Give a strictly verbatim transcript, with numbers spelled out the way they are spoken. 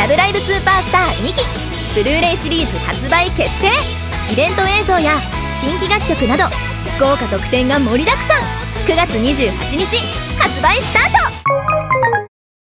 ラブライブスーパースターにきブルーレイシリーズ発売決定。イベント映像や新規楽曲など豪華特典が盛りだくさん。くがつにじゅうはちにち発売スタート。